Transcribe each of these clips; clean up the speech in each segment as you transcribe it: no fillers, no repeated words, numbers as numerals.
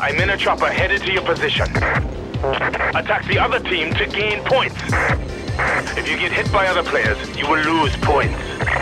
I'm in a chopper headed to your position. Attack the other team to gain points. If you get hit by other players, you will lose points.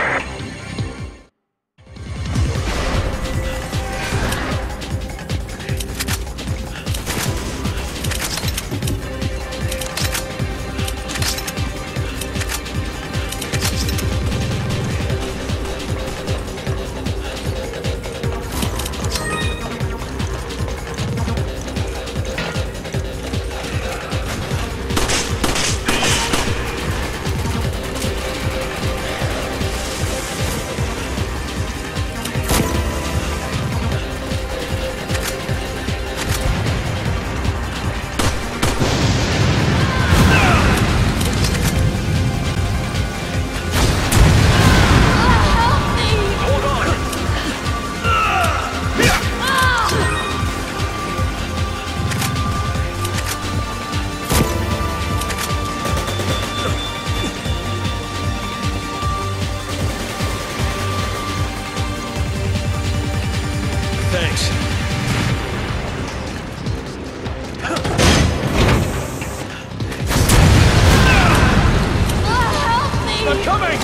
Thanks. Help me! I'm coming!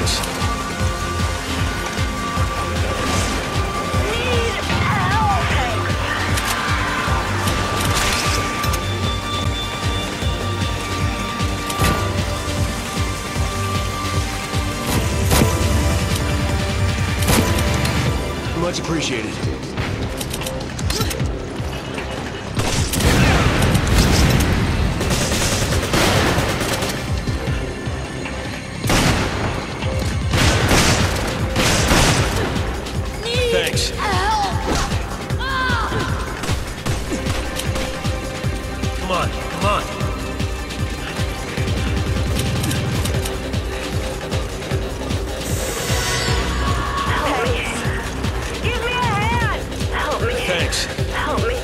Thanks. Much appreciated. Thanks. Come on, come on. Thanks. Help me.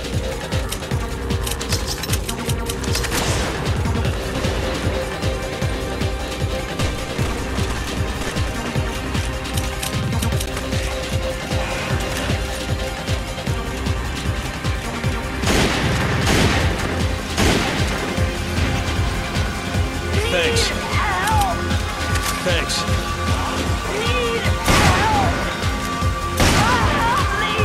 Thanks. Help. Thanks. Need help. Help me.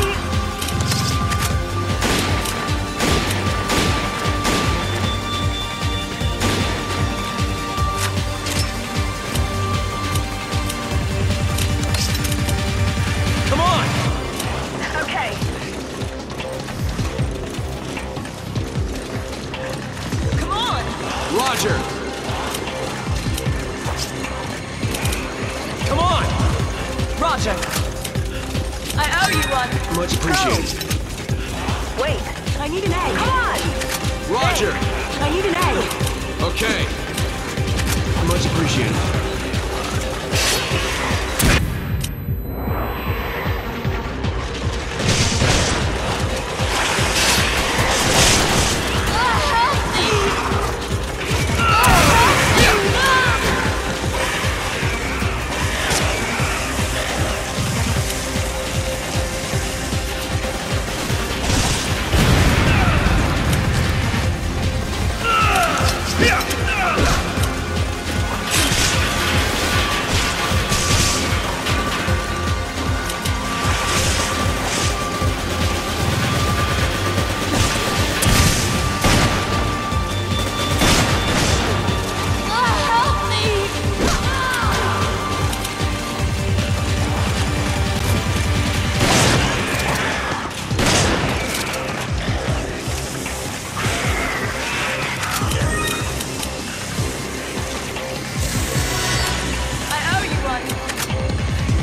Come on! Okay. Come on. Roger! Come on! Roger. I owe you one. Much appreciated. Wait. I need an egg. Come on. Roger! I need an egg. Okay. Much appreciated. Help me. Help me. I owe you one.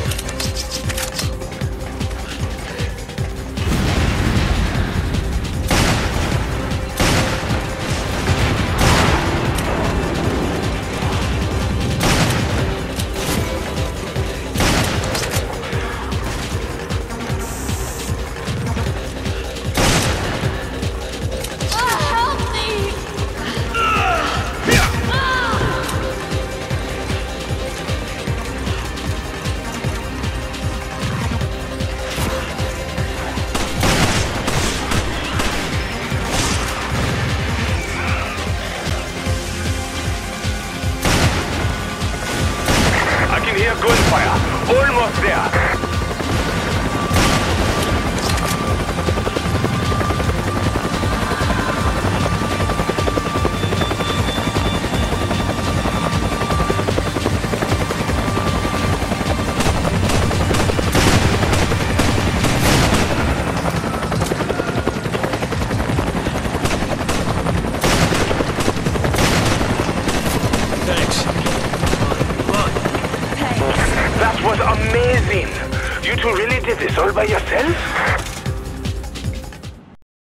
Help me. I can hear gunfire. Almost there. Thanks. Come on. Thanks. That was amazing. You two really did this all by yourself?